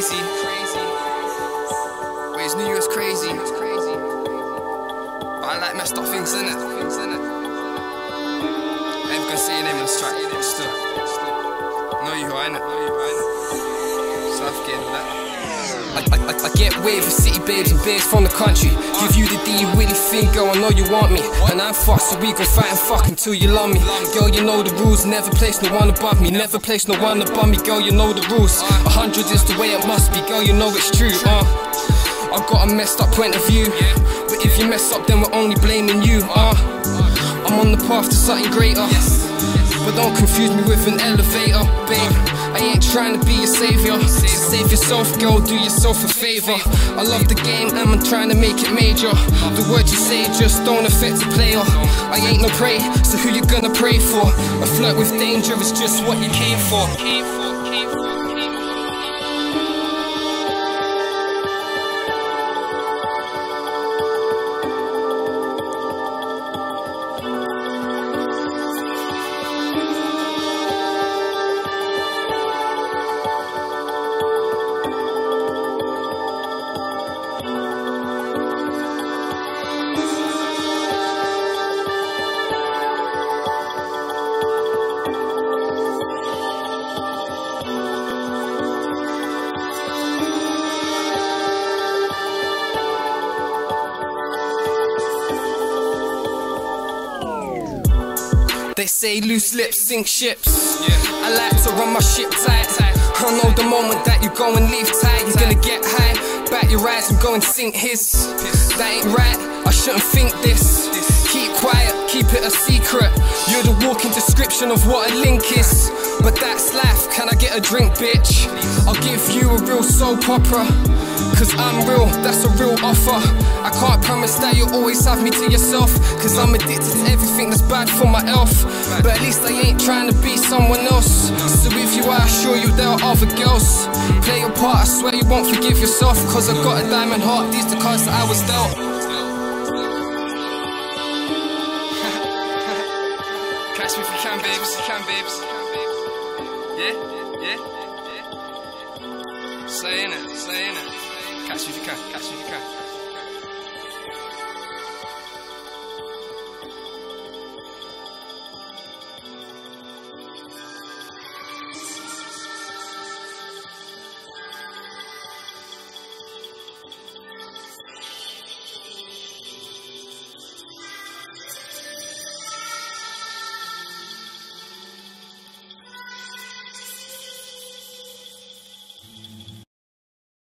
crazy. Ways knew you was crazy. But I like messed up things, innit? I ain't gonna say your name on this track, but still. Know you who I innit? South getting that. I get wave with city babes and babes from the country. Give you the D, you really think, girl, I know you want me. And I'm fucked, so we gon' fight and fuck until you love me. Girl, you know the rules, never place no one above me. Never place no one above me, girl, you know the rules. 100 is the way it must be, girl, you know it's true. I've got a messed up point of view, but if you mess up then we're only blaming you. I'm on the path to something greater, but don't confuse me with an elevator, babe. I ain't trying to be your savior, so save yourself, girl, do yourself a favor. I love the game and I'm trying to make it major. The words you say just don't affect the player. I ain't no prey, so who you gonna pray for? A flirt with danger is just what you came for. They say loose lips sink ships. I like to run my ship tight. I know the moment that you go and leave tight, you're gonna get high, back your eyes and go and sink his. That ain't right, I shouldn't think this. Keep quiet, keep it a secret. You're the walking description of what a link is. But that's life, can I get a drink, bitch? I'll give you a real soap opera, cause I'm real, that's a real offer. I can't promise that you'll always have me to yourself, cause I'm addicted to everything that's bad for my health. But at least I ain't trying to be someone else. So with you I assure you there are other girls. Play your part, I swear you won't forgive yourself, cause I got a diamond heart, these the cards that I was dealt. Catch me if you can, babes, Yeah? Saying it. Catch me if you can,